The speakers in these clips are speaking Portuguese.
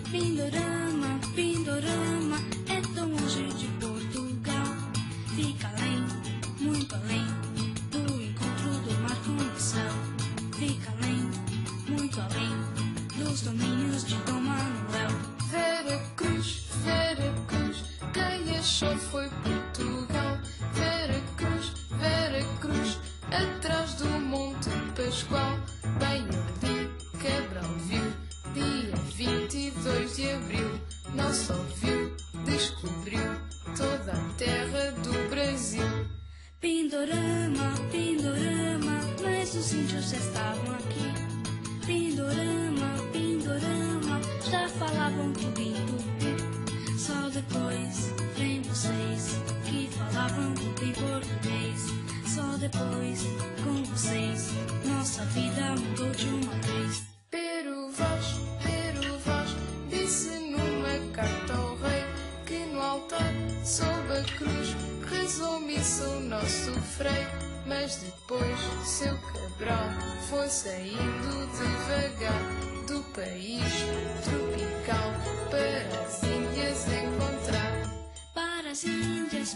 Pindorama, Pindorama, é tão longe de Portugal. Fica além, muito além, do encontro do mar com o céu. Fica além, muito além, dos domínios de Dom Manuel. Vera Cruz, quem achou foi Portugal. Vera Cruz, atrás do Monte Pascoal. Bem ali, Cabral viu, dia 22 de abril. Não só viu, descobriu toda a terra do Brasil. Pindorama, Pindorama, mas os índios já estavam aqui. Pindorama, Pindorama, já falavam tudo em tupi. Só depois vem vocês que falavam tudo em português. Só depois, com vocês, nossa vida mudou de uma vez. Pero Vaz, disse numa carta ao rei que no altar, sob a cruz, rezou missa o nosso frei. Mas depois, seu Cabral foi saindo devagar do país tropical para as Índias encontrar. Para as Índias,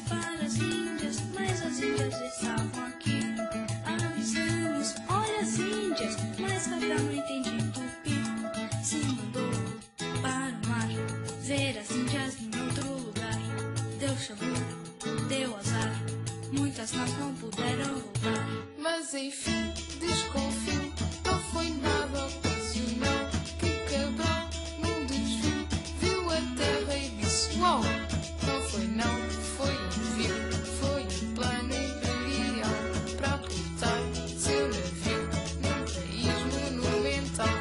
mas as Índias estavam aqui. Avisamos, olha as Índias, mas Cabral não entende tupi. Se mandou para o mar, ver as Índias em outro lugar. Deu chabu, deu azar, muitas nós não puderam voltar. Mas enfim, desconfio, não foi nada ocasional. Que Cabral, num desvio, viu a terra e disse: uau! Não foi não, foi um vio, foi um plano imperial para aportar seu navio num país monumental.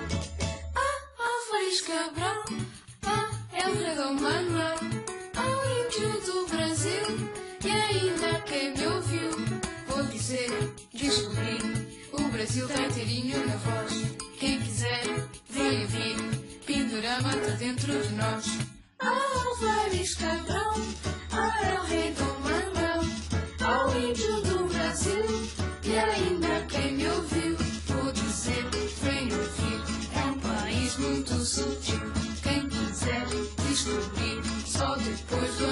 Álvares Cabral, é o rei Dom Manuel, ao índio do Brasil, e ainda quem me ouviu, vou dizer, descobri, o Brasil tá inteirinho na voz. Quem quiser, vem ouvir, Pindorama tá dentro de nós. Álvares Cabral, era o rei Dom Manuel, ao índio do Brasil, e ainda quem me ouviu, vou dizer, vem ouvir, é um país muito sutil. Quem quiser descobrir, só depois do